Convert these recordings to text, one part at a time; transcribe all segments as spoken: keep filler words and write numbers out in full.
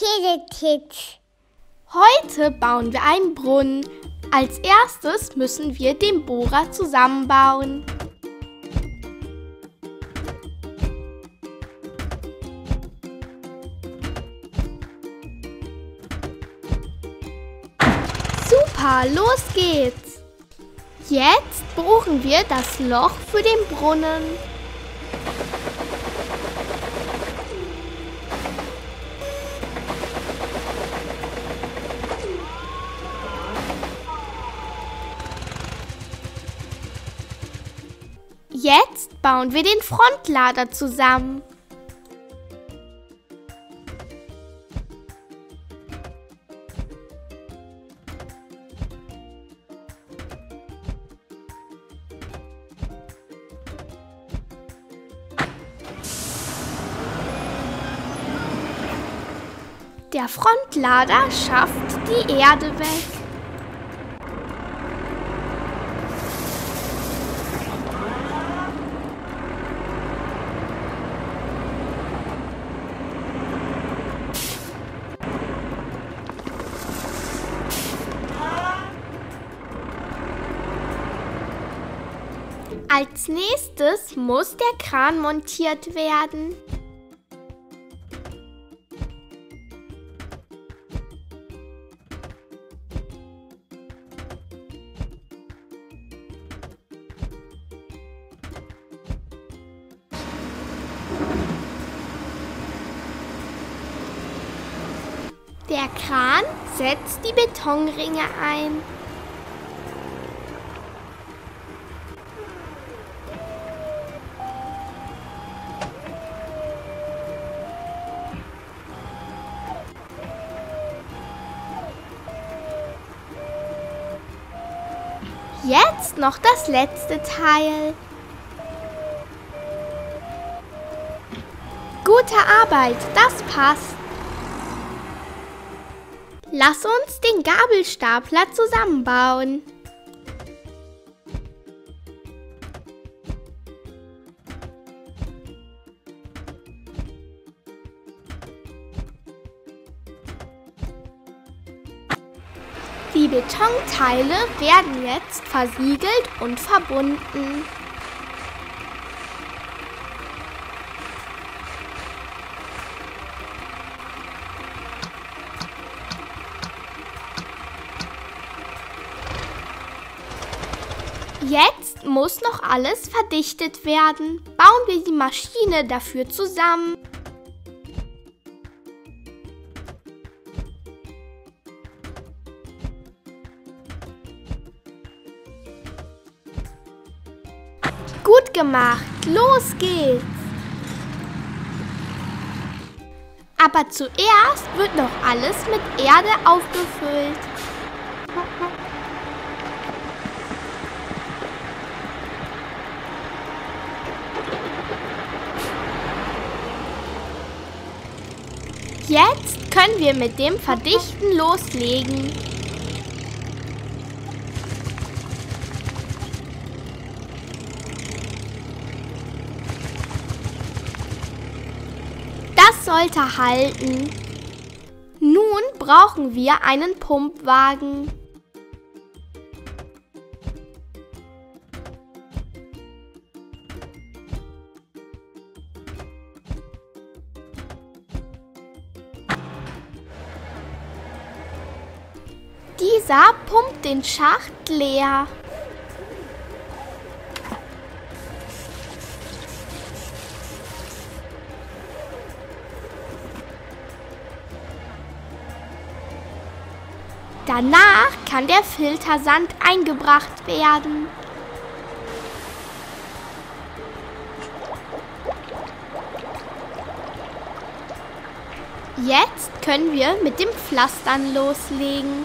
Käsekids. Heute bauen wir einen Brunnen. Als erstes müssen wir den Bohrer zusammenbauen. Super, los geht's! Jetzt bohren wir das Loch für den Brunnen. Jetzt bauen wir den Frontlader zusammen. Der Frontlader schafft die Erde weg. Als nächstes muss der Kran montiert werden. Der Kran setzt die Betonringe ein. Jetzt noch das letzte Teil. Gute Arbeit, das passt. Lass uns den Gabelstapler zusammenbauen. Die Betonteile werden jetzt versiegelt und verbunden. Jetzt muss noch alles verdichtet werden. Bauen wir die Maschine dafür zusammen. Gut gemacht, los geht's! Aber zuerst wird noch alles mit Erde aufgefüllt. Jetzt können wir mit dem Verdichten loslegen. Das sollte halten. Nun brauchen wir einen Pumpwagen. Dieser pumpt den Schacht leer. Danach kann der Filtersand eingebracht werden. Jetzt können wir mit dem Pflastern loslegen.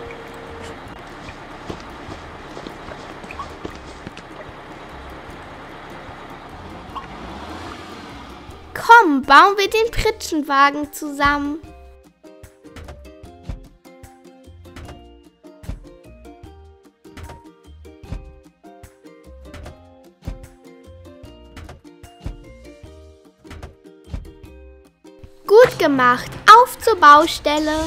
Komm, bauen wir den Pritschenwagen zusammen. Gut gemacht, auf auf zur Baustelle.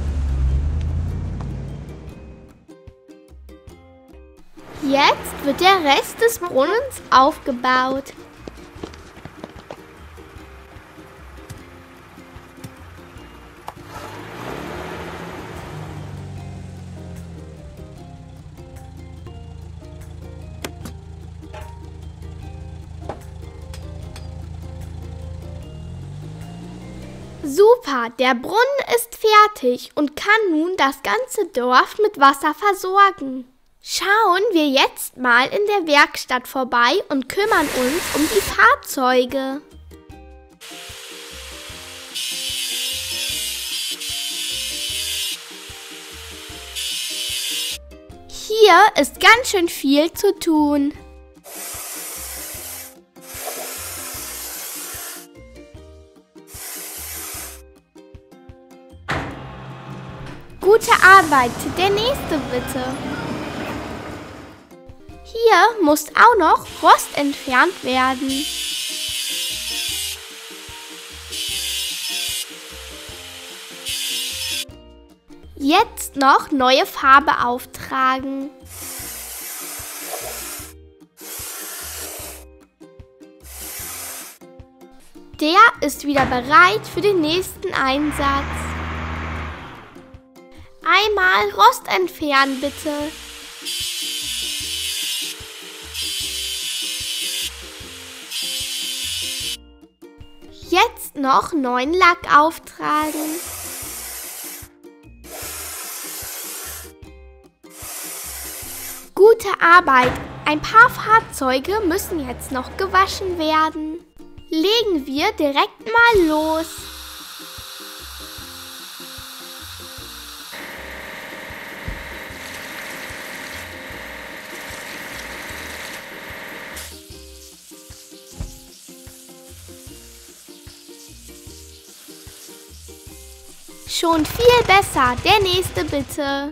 Jetzt wird der Rest des Brunnens aufgebaut. Super, der Brunnen ist fertig und kann nun das ganze Dorf mit Wasser versorgen. Schauen wir jetzt mal in der Werkstatt vorbei und kümmern uns um die Fahrzeuge. Hier ist ganz schön viel zu tun. Gute Arbeit, der nächste bitte. Hier muss auch noch Rost entfernt werden. Jetzt noch neue Farbe auftragen. Der ist wieder bereit für den nächsten Einsatz. Einmal Rost entfernen, bitte. Jetzt noch neuen Lack auftragen. Gute Arbeit. Ein paar Fahrzeuge müssen jetzt noch gewaschen werden. Legen wir direkt mal los. Schon viel besser. Der nächste bitte.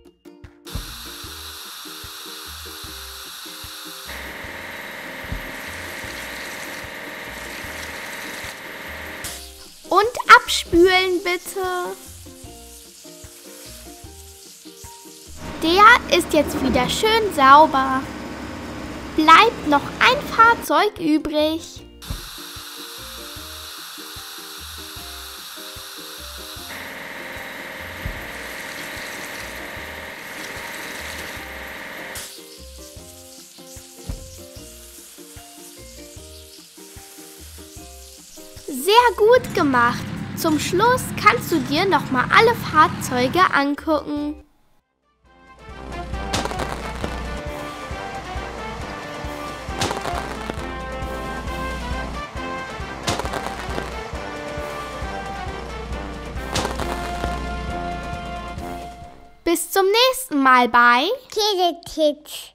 Und abspülen bitte. Der ist jetzt wieder schön sauber. Bleibt noch ein Fahrzeug übrig. Sehr gut gemacht. Zum Schluss kannst du dir noch mal alle Fahrzeuge angucken. Bis zum nächsten Mal bei Kids.